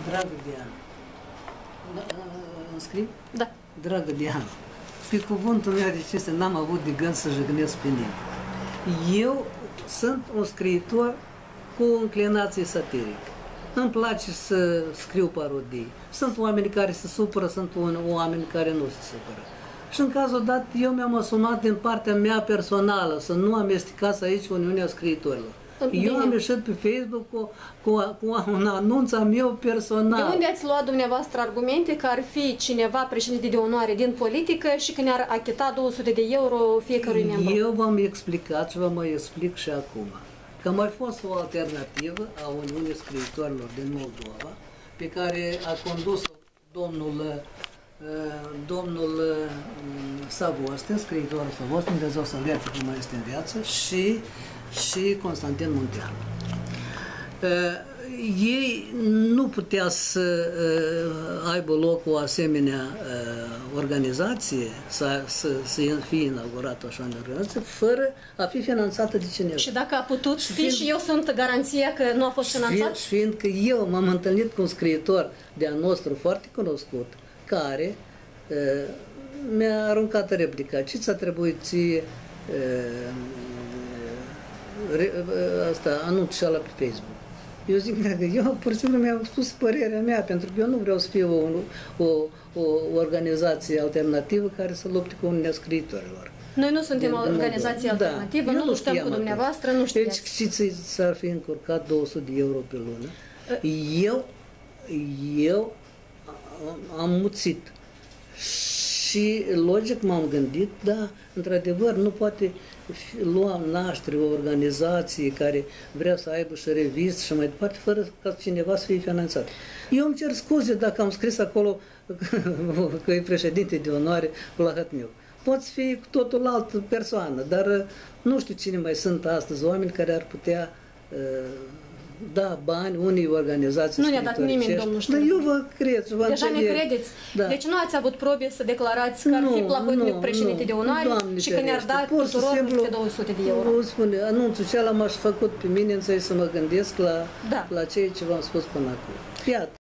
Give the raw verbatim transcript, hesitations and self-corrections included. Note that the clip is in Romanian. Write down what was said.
Dragă Diana. Înscrii? Da. Dragă Diana, pe cuvântul meu de cinste n-am avut de gând să jignesc pe nimeni. Eu sunt un scriitor cu o înclinație satirică. Îmi place să scriu parodii. Sunt oameni care se supără, sunt oameni care nu se supără. Și în cazul dat, eu mi-am asumat din partea mea personală să nu amestecați aici Uniunea Scriitorilor. Bine. Eu am ieșit pe Facebook cu, cu, cu un anunț al meu personal. De unde ați luat dumneavoastră argumente că ar fi cineva președinte de onoare din politică și că ne-ar achita două sute de euro fiecărui membru? Eu v-am explicat și vă mai explic și acum că mai fost o alternativă a Uniunii Scriitorilor din Moldova, pe care a condus-o domnul domnul Savostin, scriitorul Savostin, Dumnezeu să-l viață cum mai este în viață, și, și Constantin Munteanu. Ei nu putea să aibă loc o asemenea organizație, să, să, să fie inaugurată așa în organizație, fără a fi finanțată de cineva. Și dacă a putut fi, fiind, și eu sunt garanția că nu a fost finanțat? Și fiindcă eu m-am întâlnit cu un scriitor de-a nostru foarte cunoscut, care uh, mi-a aruncat replica. Ce ți-a trebuit ție uh, re, uh, asta, anunțul ăla pe Facebook? Eu zic, că eu pur și simplu mi-am spus părerea mea, pentru că eu nu vreau să fiu o, o, o organizație alternativă care să lupte cu Uniunea Scriitorilor. Noi nu suntem o organizație alternativă, da, nu luptăm cu dumneavoastră, nu știați. Deci, știți, s-ar fi încurcat două sute de euro pe lună. Eu, eu am muțit și logic m-am gândit, da, într-adevăr, nu poate lua naștere o organizație care vrea să aibă și revistă și mai departe, fără ca cineva să fie finanțat. Eu îmi cer scuze dacă am scris acolo că e președinte de onoare Vlahătmiu. Poți fi cu totul altă persoană, dar nu știu cine mai sunt astăzi oameni care ar putea da bani unei organizații. Nu ne-a dat nimeni, domnul Ștefan. Eu vă cred. Vă Deja ne credeți? Da. Deci nu ați avut probe să declarați că ar fi Plahotniuc președinte de onoare și că ne-ar da tuturor câte două sute de euro. Nu spune, anunțul acela m-aș făcut pe mine însă să mă gândesc la, da. la ceea ce v-am spus până acum. Iată.